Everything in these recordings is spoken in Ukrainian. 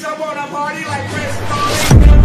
up on a party like Chris Farley.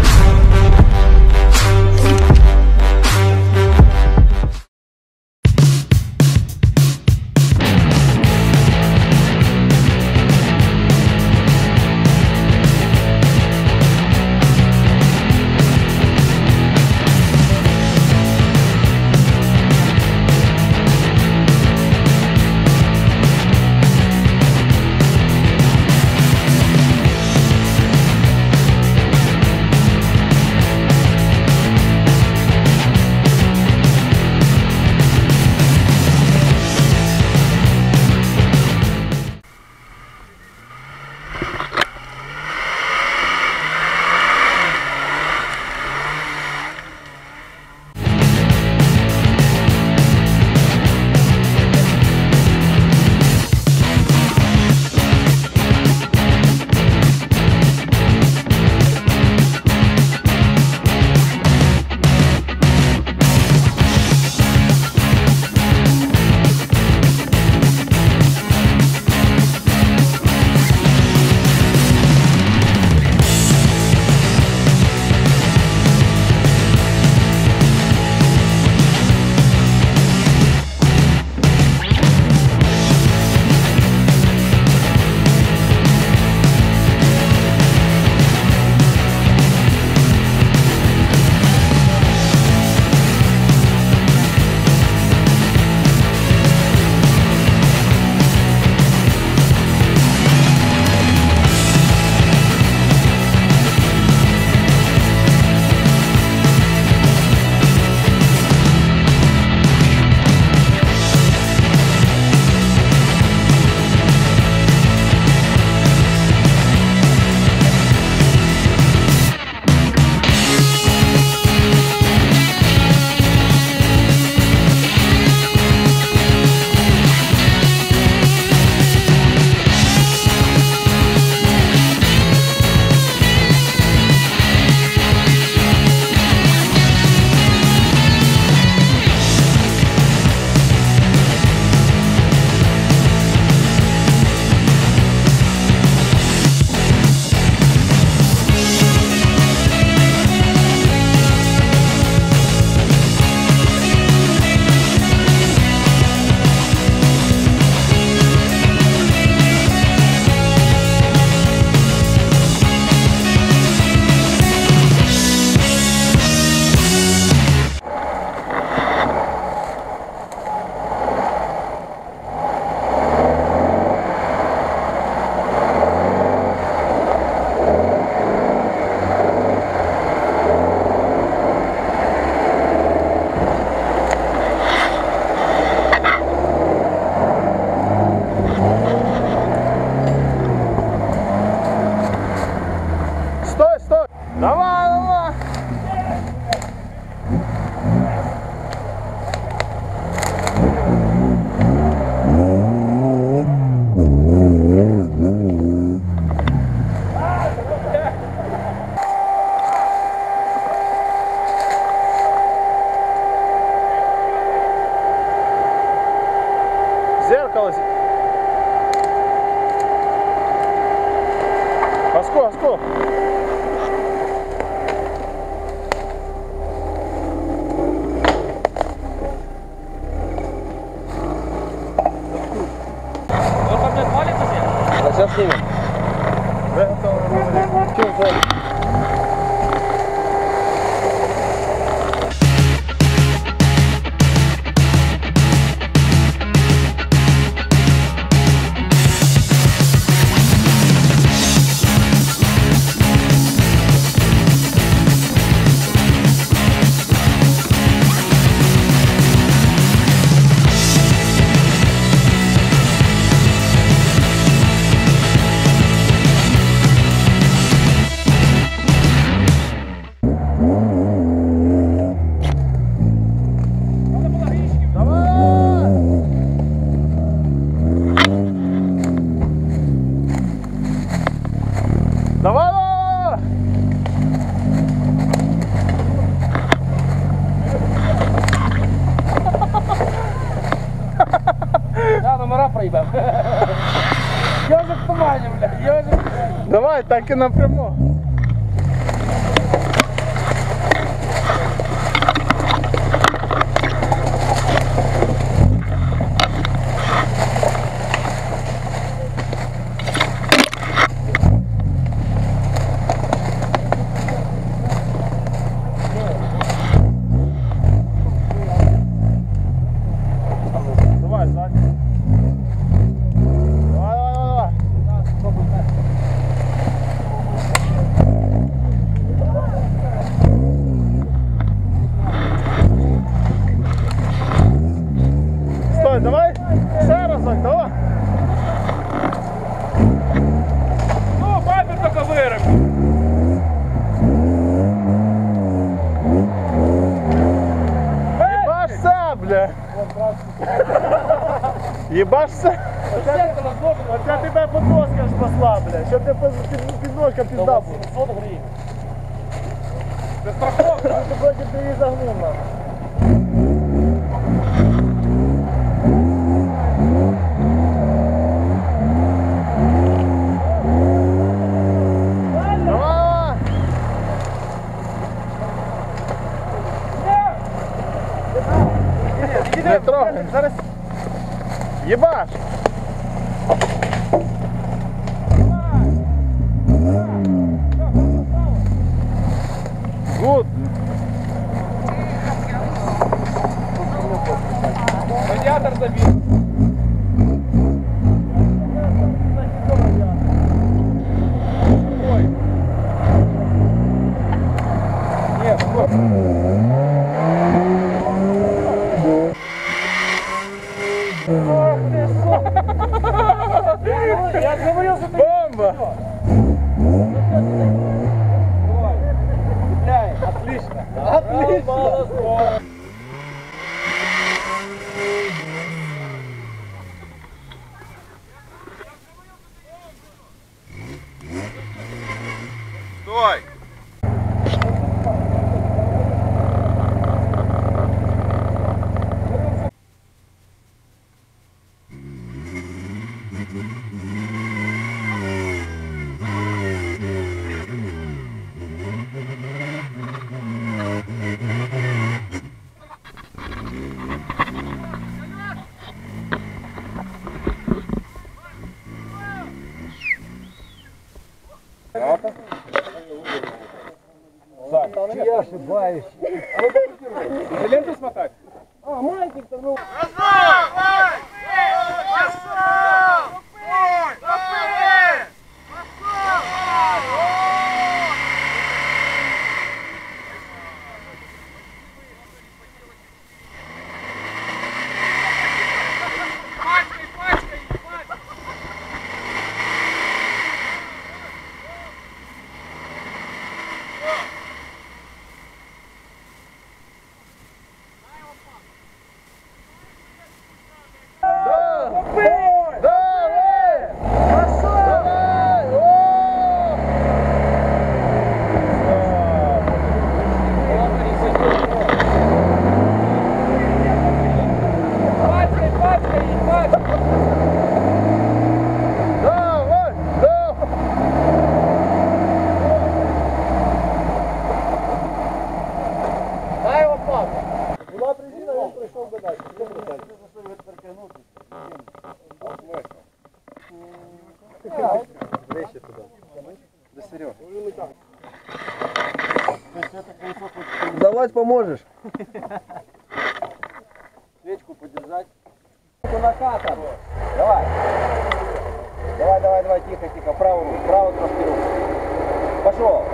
Зеркало. Аско. Сейчас снимем. Да, номера проебал. Ежик в тумане, блядь, ежик. Давай, так і напряму. Давай, сзади. Давай. Стой, давай. Ще разок, давай. Ну, бампер только выровнял. Ебашься, бля. Ебашься. Оце тебе подноска ж посла, бля. Що ти підножка пізда була. 700 гривен. Це страховка. Ти вроді ти її загнув нахуй. Давай. Не трогай. Зараз. Єбаш. Гуд. Радиатор забил. Ой. Нет, стоп. Я говорил, что ты... Бомба. Отлично. Отлично. Стой. Я ошибаюсь. Ленту смотать? А, маленький-то, ну... Була причина, він прийшов би далі. Вище туди. До Сереги. Залазь поможешь. Свечку подержать. Накатом. Давай. Давай, тихо. Право трошки руку. Пошел.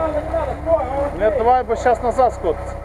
Нормально, не надо, стой. Нет, давай, бо сейчас назад скотиться.